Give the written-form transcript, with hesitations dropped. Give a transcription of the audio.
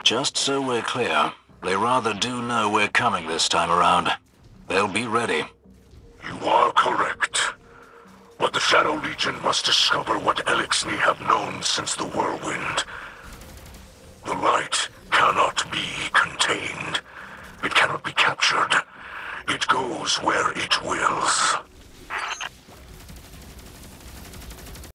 Just so we're clear, they rather do know we're coming this time around. They'll be ready. You are correct. But the Shadow Legion must discover what Eliksni have known since the Whirlwind. The light cannot be contained. It cannot be captured. It goes where it wills.